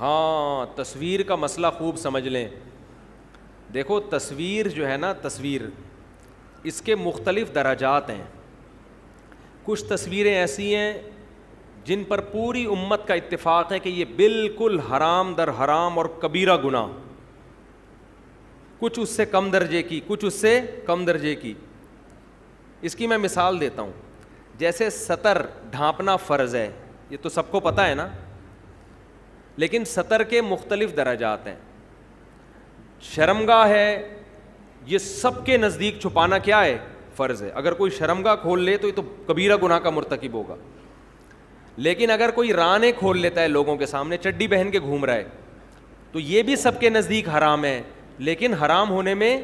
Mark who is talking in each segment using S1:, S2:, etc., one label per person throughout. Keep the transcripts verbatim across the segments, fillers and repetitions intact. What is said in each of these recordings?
S1: ہاں تصویر کا مسئلہ خوب سمجھ لیں. دیکھو تصویر جو ہے نا, تصویر اس کے مختلف درجات ہیں. کچھ تصویریں ایسی ہیں جن پر پوری امت کا اتفاق ہے کہ یہ بالکل حرام در حرام اور کبیرہ گناہ. کچھ اس سے کم درجے کی, کچھ اس سے کم درجے کی. اس کی میں مثال دیتا ہوں. جیسے سطر ڈھانپنا فرض ہے, یہ تو سب کو پتہ ہے نا, لیکن سطر کے مختلف درجات ہیں. شرمگاہ ہے, یہ سب کے نزدیک چھپانا کیا ہے, فرض ہے. اگر کوئی شرمگاہ کھول لے تو یہ تو کبیرہ گناہ کا مرتکب ہوگا. لیکن اگر کوئی رانے کھول لیتا ہے لوگوں کے سامنے, چڈی پہن کے گھوم رہا ہے, تو یہ بھی سب کے نزدیک حرام ہے. لیکن حرام ہونے میں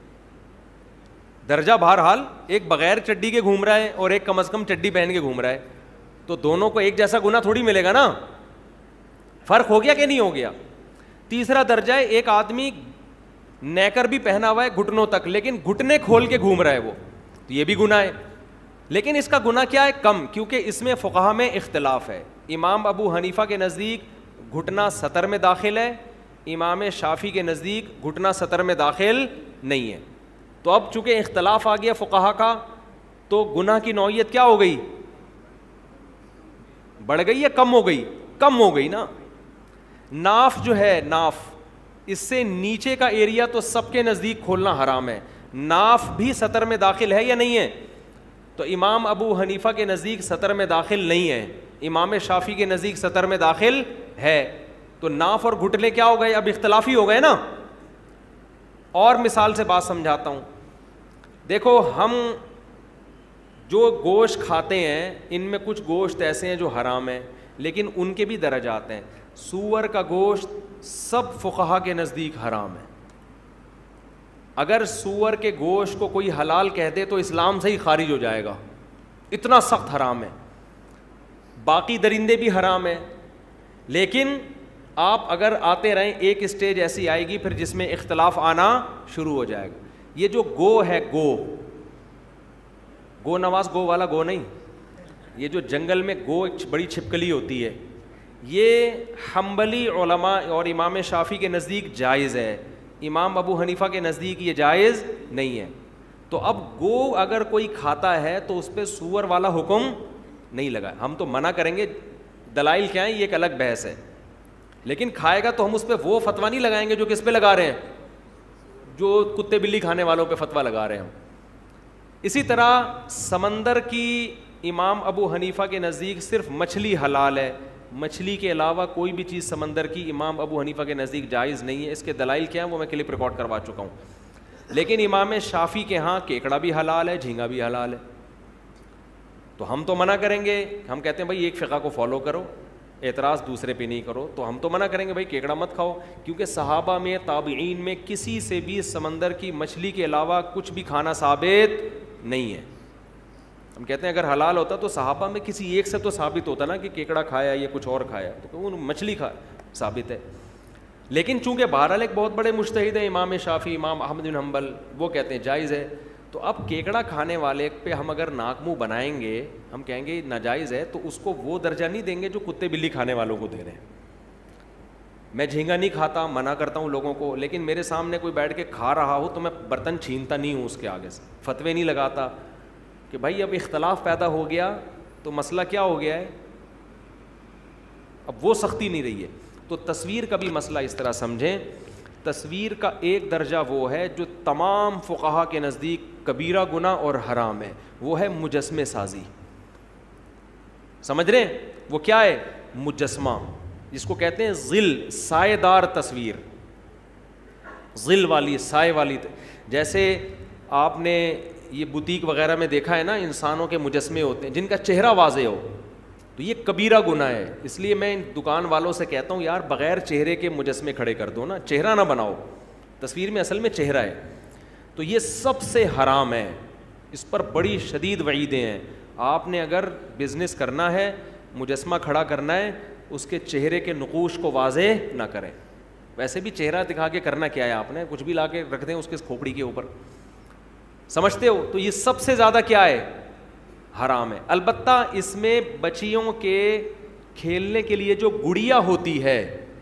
S1: درجہ بہرحال, ایک بغیر چڈی کے گھوم رہا ہے اور ایک کم از کم چڈی پہن کے گھوم رہا ہے, تو دونوں کو ایک جیسا گناہ تھوڑی ملے گا نا. فرق ہو گیا کہ نہیں ہو گیا. تیسرا درجہ ہے, ایک آدمی نیکر بھی پہنا ہوا ہے گھٹنوں تک, لیکن گھٹنے کھول کے گھوم رہا ہے وہ, تو یہ بھی گناہ ہے. لیکن اس کا گناہ کیا ہے, کم, کیونکہ اس میں فقہا میں اختلاف ہے. امام ابو حنیفہ کے نزدیک گھٹنا سطر میں داخل ہے, امام شافعی کے نزدیک گھٹنا سطر میں داخل نہیں ہے. تو اب چونکہ اختلاف آ گیا فقہا کا, تو گناہ کی نوعیت کیا ہو گئی, بڑھ گئی یا کم ہو گئی, کم ہو گئی نا. ناف جو ہے, ناف, اس سے نیچے کا ایریا تو سب کے نزدیک کھولنا حرام ہے. ناف بھی سطر میں داخل ہے یا نہیں ہے, تو امام ابو حنیفہ کے نزدیک سطر میں داخل نہیں ہے, امام شافعی کے نزدیک سطر میں داخل ہے. تو ناف اور گھٹنے کیا ہو گئے, اب اختلافی ہو گئے نا. اور مثال سے بات سمجھاتا ہوں. دیکھو ہم جو گوشت کھاتے ہیں ان میں کچھ گوشت ایسے ہیں جو حرام ہیں, لیکن ان کے بھی درجات ہیں. سور کا گوشت سب فقہا کے نزدیک حرام ہے. اگر سور کے گوشت کو کوئی حلال کہہ دے تو اسلام سے ہی خارج ہو جائے گا, اتنا سخت حرام ہے. باقی درندے بھی حرام ہیں, لیکن آپ اگر آتے رہیں ایک اسٹیج ایسی آئے گی پھر جس میں اختلاف آنا شروع ہو جائے گا. یہ جو گو ہے, گو, گو نواز گو والا گو نہیں, یہ جو جنگل میں گو ایک بڑی چھپکلی ہوتی ہے, یہ حنبلی علماء اور امام شافعی کے نزدیک جائز ہے, امام ابو حنیفہ کے نزدیک یہ جائز نہیں ہے. تو اب گو اگر کوئی کھاتا ہے تو اس پہ سور والا حکم نہیں لگا. ہم تو منع کریں گے, دلائل کیا ہیں یہ ایک الگ بحث ہے, لیکن کھائے گا تو ہم اس پہ وہ فتویٰ نہیں لگائیں گے جو کس پہ لگا رہے ہیں, جو کتے بلی کھانے والوں پہ فتویٰ لگا رہے ہیں ہم. اسی طرح سمندر کی امام ابو حنیفہ کے نزدیک صرف مچھلی حلال ہے, مچھلی کے علاوہ کوئی بھی چیز سمندر کی امام ابو حنیفہ کے نزدیک جائز نہیں ہے. اس کے دلائل کیا ہیں وہ میں کلپ ریکارڈ کروا چکا ہوں. لیکن امام شافعی کے ہاں کیکڑا بھی حلال ہے, جھینگا بھی حلال ہے. تو ہم تو منع کریں گے, ہم کہتے ہیں بھائی ایک فقہ کو فالو کرو, اعتراض دوسرے پہ نہیں کرو. تو ہم تو منع کریں گے بھائی کیکڑا مت کھاؤ, کیونکہ صحابہ میں تابعین میں کسی سے بھی سمندر کی مچھلی کے علاوہ کچھ بھی کھانا ثابت نہیں ہے. ہم کہتے ہیں اگر حلال ہوتا تو صحابہ میں کسی ایک سے تو ثابت ہوتا نا کہ کیکڑا کھایا یا کچھ اور کھایا, تو وہ مچھلی کھا ثابت ہے. لیکن چونکہ بہرحال ایک بہت بڑے مجتہد ہیں امام شافعی, امام احمد بن حنبل, وہ کہتے ہیں جائز ہے. تو اب کیکڑا کھانے والے پہ ہم اگر ناک منہ بنائیں گے, ہم کہیں گے ناجائز ہے, تو اس کو وہ درجہ نہیں دیں گے جو کتے بلی کھانے والوں کو دے رہے ہیں. میں جھینگا نہیں کھاتا, منع کرتا ہوں لوگوں کو, لیکن میرے سامنے کوئی بیٹھ کے کھا رہا ہو تو میں برتن چھینتا نہیں ہوں اس کے آگے سے, فتوے نہیں لگاتا کہ بھائی اب اختلاف پیدا ہو گیا تو مسئلہ کیا ہو گیا ہے, اب وہ سختی نہیں رہی ہے. تو تصویر کا بھی مسئلہ اس طرح سمجھیں, تصویر کا ایک درجہ وہ ہے جو تمام فقہا کے نزدیک کبیرہ گناہ اور حرام ہے, وہ ہے مجسمے سازی. سمجھ رہے ہیں وہ کیا ہے, مجسمہ, جس کو کہتے ہیں ظل, سائے دار تصویر, ظل والی, سائے والی. جیسے آپ نے یہ بوتیک وغیرہ میں دیکھا ہے نا, انسانوں کے مجسمے ہوتے ہیں جن کا چہرہ واضح ہو, تو یہ کبیرہ گناہ ہے. اس لیے میں ان دکان والوں سے کہتا ہوں یار بغیر چہرے کے مجسمے کھڑے کر دو نا, چہرہ نہ بناؤ, تصویر میں اصل میں چہرہ ہے. تو یہ سب سے حرام ہے, اس پر بڑی شدید وعیدیں ہیں. آپ نے اگر بزنس کرنا ہے, مجسمہ کھڑا کرنا ہے, اس کے چہرے کے نقوش کو واضح نہ کریں. ویسے بھی چہرہ دکھا کے کرنا کیا ہے, آپ نے کچھ بھی لا کے رکھ دیں اس کے کھوپڑی کے اوپر, سمجھتے ہو. تو یہ سب سے زیادہ کیا ہے, حرام ہے. البتہ اس میں بچیوں کے کھیلنے کے لیے جو گڑیا ہوتی ہے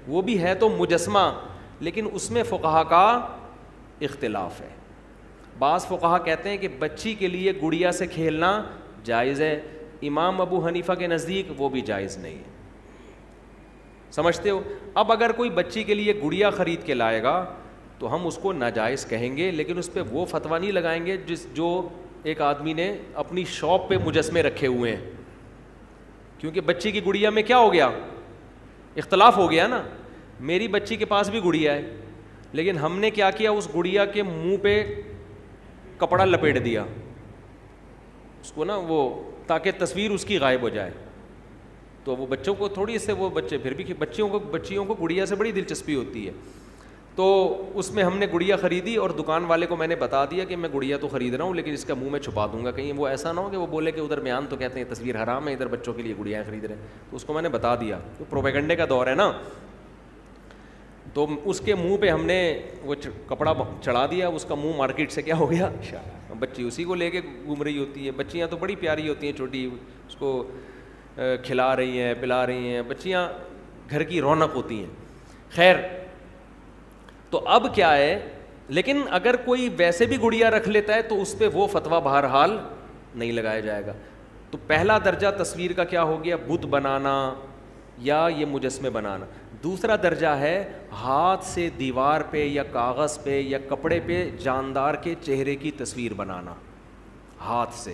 S1: وہ بھی ہے تو مجسمہ, لیکن اس میں فقہا کا اختلاف ہے. بعض فقہا کہتے ہیں کہ بچی کے لیے گڑیا سے کھیلنا جائز ہے, امام ابو حنیفہ کے نزدیک وہ بھی جائز نہیں ہے. سمجھتے ہو؟ اب اگر کوئی بچی کے لیے گڑیا خرید کے لائے گا تو ہم اس کو ناجائز کہیں گے, لیکن اس پہ وہ فتویٰ نہیں لگائیں گے جس جو ایک آدمی نے اپنی شاپ پہ مجسمے رکھے ہوئے ہیں. کیونکہ بچی کی گڑیا میں کیا ہو گیا, اختلاف ہو گیا نا. میری بچی کے پاس بھی گڑیا ہے, لیکن ہم نے کیا کیا, اس گڑیا کے منہ پہ کپڑا لپیٹ دیا اس کو نا, وہ تاکہ تصویر اس کی غائب ہو جائے. تو وہ بچوں کو تھوڑی اس سے, وہ بچے پھر بھی بچیوں کو بچیوں کو گڑیا سے بڑی دلچسپی ہوتی ہے. تو اس میں ہم نے گڑیا خریدی اور دکان والے کو میں نے بتا دیا کہ میں گڑیا تو خرید رہا ہوں لیکن اس کا منہ میں چھپا دوں گا, کہیں وہ ایسا نہ ہو کہ وہ بولے کہ ادھر بیان تو کہتے ہیں تصویر حرام ہے, ادھر بچوں کے لیے گڑیاں خرید رہے ہیں. تو اس کو میں نے بتا دیا, تو پروپیگنڈے کا دور ہے نا. تو اس کے منہ پہ ہم نے وہ کپڑا چڑھا دیا, اس کا منہ مارکیٹ سے کیا ہو گیا, بچی اسی کو لے کے گھوم رہی ہوتی ہے. بچیاں تو بڑی پیاری ہوتی ہیں چھوٹی, اس کو کھلا رہی ہیں پلا رہی ہیں, بچیاں گھر کی رونق ہوتی ہیں. خیر, تو اب کیا ہے, لیکن اگر کوئی ویسے بھی گڑیا رکھ لیتا ہے تو اس پہ وہ فتویٰ بہرحال نہیں لگایا جائے گا. تو پہلا درجہ تصویر کا کیا ہو گیا, بت بنانا یا یہ مجسمے بنانا. دوسرا درجہ ہے ہاتھ سے دیوار پہ یا کاغذ پہ یا کپڑے پہ جاندار کے چہرے کی تصویر بنانا ہاتھ سے.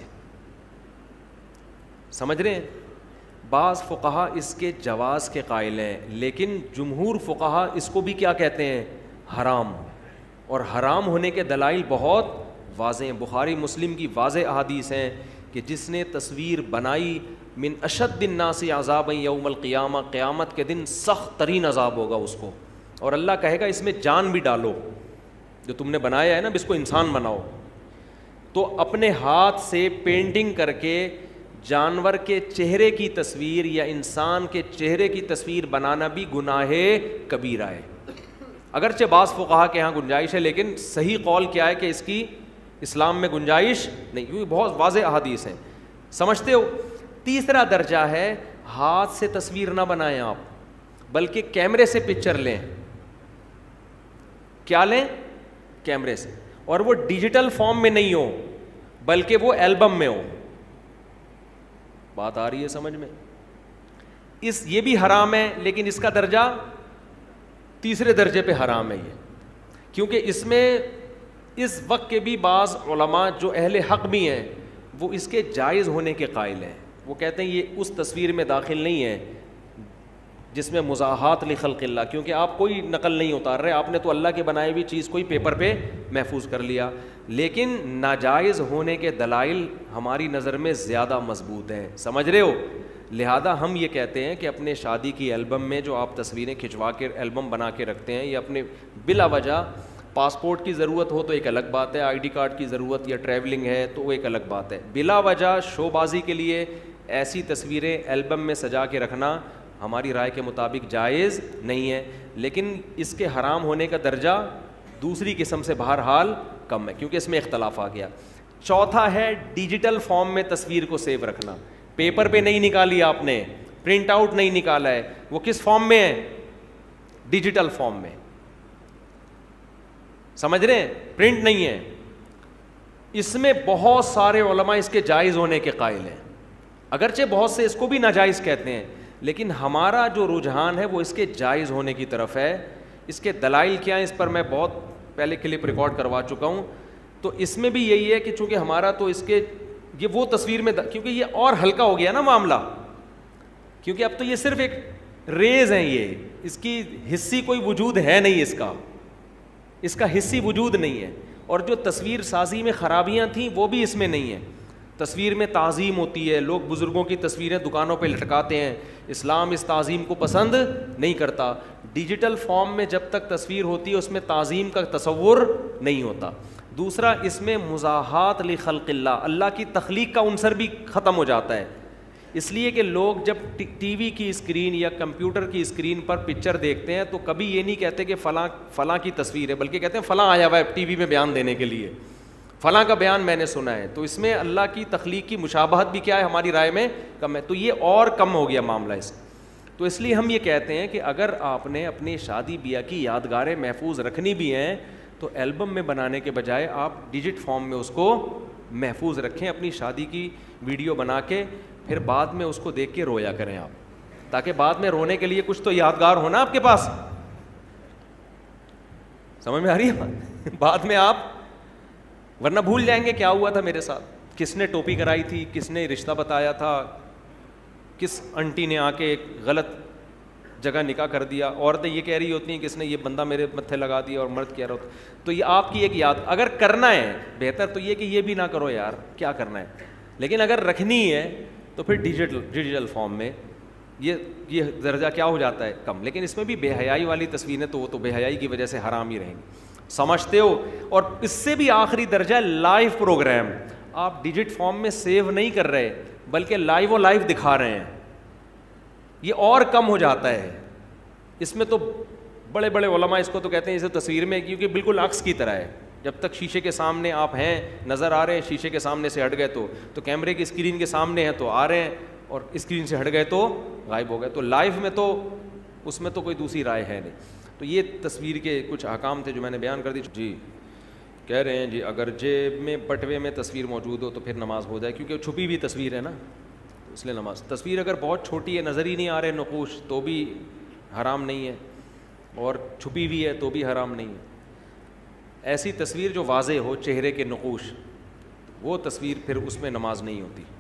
S1: سمجھ رہے ہیں؟ بعض فقہا اس کے جواز کے قائل ہیں, لیکن جمہور فقہا اس کو بھی کیا کہتے ہیں, حرام. اور حرام ہونے کے دلائل بہت واضح ہیں. بخاری مسلم کی واضح احادیث ہیں کہ جس نے تصویر بنائی, من اشد الناس عذابا یوم القیامہ, قیامت کے دن سخت ترین عذاب ہوگا اس کو. اور اللہ کہے گا اس میں جان بھی ڈالو, جو تم نے بنایا ہے نا, اس کو انسان بناؤ. تو اپنے ہاتھ سے پینٹنگ کر کے جانور کے چہرے کی تصویر یا انسان کے چہرے کی تصویر بنانا بھی گناہ کبیرہ ہے. اگرچہ بعض فقہا کے ہاں گنجائش ہے, لیکن صحیح قول کیا ہے کہ اس کی اسلام میں گنجائش نہیں, کیونکہ بہت واضح احادیث ہیں. سمجھتے ہو؟ تیسرا درجہ ہے ہاتھ سے تصویر نہ بنائیں آپ, بلکہ کیمرے سے پکچر لیں. کیا لیں؟ کیمرے سے. اور وہ ڈیجیٹل فارم میں نہیں ہو بلکہ وہ البم میں ہو. بات آ رہی ہے سمجھ میں؟ اس یہ بھی حرام ہے, لیکن اس کا درجہ تیسرے درجے پہ حرام ہے یہ, کیونکہ اس میں اس وقت کے بھی بعض علماء جو اہل حق بھی ہیں وہ اس کے جائز ہونے کے قائل ہیں. وہ کہتے ہیں یہ اس تصویر میں داخل نہیں ہے جس میں مزاحات لخلق اللہ, کیونکہ آپ کوئی نقل نہیں اتار رہے, آپ نے تو اللہ کے بنائی ہوئی چیز کوئی پیپر پہ محفوظ کر لیا. لیکن ناجائز ہونے کے دلائل ہماری نظر میں زیادہ مضبوط ہیں. سمجھ رہے ہو؟ لہذا ہم یہ کہتے ہیں کہ اپنے شادی کی البم میں جو آپ تصویریں کھنچوا کے البم بنا کے رکھتے ہیں, یا اپنے بلا وجہ پاسپورٹ کی ضرورت ہو تو ایک الگ بات ہے, آئی ڈی کارڈ کی ضرورت یا ٹریولنگ ہے تو وہ ایک الگ بات ہے. بلا وجہ شو بازی کے لیے ایسی تصویریں البم میں سجا کے رکھنا ہماری رائے کے مطابق جائز نہیں ہے, لیکن اس کے حرام ہونے کا درجہ دوسری قسم سے بہرحال کم ہے, کیونکہ اس میں اختلاف آ گیا. چوتھا ہے ڈیجیٹل فارم میں تصویر کو سیو رکھنا. پیپر پہ نہیں نکالی آپ نے, پرنٹ آؤٹ نہیں نکالا ہے, وہ کس فارم میں ہے؟ ڈیجیٹل فارم میں. سمجھ رہے ہیں؟ پرنٹ نہیں ہے. اس میں بہت سارے علماء اس کے جائز ہونے کے قائل ہیں, اگرچہ بہت سے اس کو بھی ناجائز کہتے ہیں, لیکن ہمارا جو رجحان ہے وہ اس کے جائز ہونے کی طرف ہے. اس کے دلائل کیا ہیں, اس پر میں بہت پہلے کلپ ریکارڈ کروا چکا ہوں. تو اس میں بھی یہی ہے کہ چونکہ ہمارا تو اس کے یہ وہ تصویر میں, کیونکہ یہ اور ہلکا ہو گیا نا معاملہ, کیونکہ اب تو یہ صرف ایک ریز ہیں, یہ اس کی حصی کوئی وجود ہے نہیں, اس کا اس کا حصی وجود نہیں ہے. اور جو تصویر سازی میں خرابیاں تھیں وہ بھی اس میں نہیں ہیں. تصویر میں تعظیم ہوتی ہے, لوگ بزرگوں کی تصویریں دکانوں پہ لٹکاتے ہیں, اسلام اس تعظیم کو پسند نہیں کرتا. ڈیجیٹل فارم میں جب تک تصویر ہوتی ہے اس میں تعظیم کا تصور نہیں ہوتا. دوسرا, اس میں مزاحات لخلق اللہ, اللہ کی تخلیق کا عنصر بھی ختم ہو جاتا ہے, اس لیے کہ لوگ جب ٹی وی کی اسکرین یا کمپیوٹر کی اسکرین پر پکچر دیکھتے ہیں تو کبھی یہ نہیں کہتے کہ فلاں فلاں کی تصویر ہے, بلکہ کہتے ہیں فلاں آیا ہوا ہے ٹی وی میں بیان دینے کے لیے, فلاں کا بیان میں نے سنا ہے. تو اس میں اللہ کی تخلیق کی مشابہت بھی کیا ہے, ہماری رائے میں کم ہے. تو یہ اور کم ہو گیا معاملہ اس. تو اس لیے ہم یہ کہتے ہیں کہ اگر آپ نے اپنی شادی بیاہ کی یادگاریں محفوظ رکھنی بھی ہیں تو البم میں بنانے کے بجائے آپ ڈیجٹ فارم میں اس کو محفوظ رکھیں, اپنی شادی کی ویڈیو بنا کے, پھر بعد میں اس کو دیکھ کے رویا کریں آپ, تاکہ بعد میں رونے کے لیے کچھ تو یادگار ہونا آپ کے پاس. سمجھ میں آ رہی ہے؟ بعد میں آپ ورنہ بھول جائیں گے کیا ہوا تھا میرے ساتھ, کس نے ٹوپی کرائی تھی, کس نے رشتہ بتایا تھا, کس انٹی نے آ کے غلط جگہ نکاح کر دیا. عورتیں یہ کہہ رہی ہوتی ہیں کس نے یہ بندہ میرے متھے لگا دیا, اور مرد کہہ رہا ہوتا. تو یہ آپ کی ایک یاد, اگر کرنا ہے بہتر تو یہ کہ یہ بھی نہ کرو یار, کیا کرنا ہے, لیکن اگر رکھنی ہے تو پھر ڈیجیٹل ڈیجیٹل فارم میں یہ یہ درجہ کیا ہو جاتا ہے کم. لیکن اس میں بھی بے حیائی والی تصویریں تو وہ تو بے حیائی کی وجہ سے حرام ہی رہیں گی, سمجھتے ہو. اور اس سے بھی آخری درجہ لائیو پروگرام, آپ ڈیجٹ فارم میں سیو نہیں کر رہے بلکہ لائیو و لائیو دکھا رہے ہیں, یہ اور کم ہو جاتا ہے. اس میں تو بڑے بڑے علماء اس کو تو کہتے ہیں اسے تصویر میں, کیونکہ بالکل عکس کی طرح ہے. جب تک شیشے کے سامنے آپ ہیں, نظر آ رہے ہیں, شیشے کے سامنے سے ہٹ گئے تو تو کیمرے کی اسکرین کے سامنے ہیں تو آ رہے ہیں, اور اسکرین سے ہٹ گئے تو غائب ہو گئے. تو لائیو میں تو اس میں تو کوئی دوسری رائے ہے نہیں. تو یہ تصویر کے کچھ احکام تھے جو میں نے بیان کر دی. جی کہہ رہے ہیں جی اگر جیب میں بٹوے میں تصویر موجود ہو تو پھر نماز ہو جائے, کیونکہ چھپی ہوئی تصویر ہے نا, اس لیے نماز. تصویر اگر بہت چھوٹی ہے, نظر ہی نہیں آ رہے نقوش, تو بھی حرام نہیں ہے, اور چھپی ہوئی ہے تو بھی حرام نہیں ہے. ایسی تصویر جو واضح ہو, چہرے کے نقوش, وہ تصویر پھر اس میں نماز نہیں ہوتی.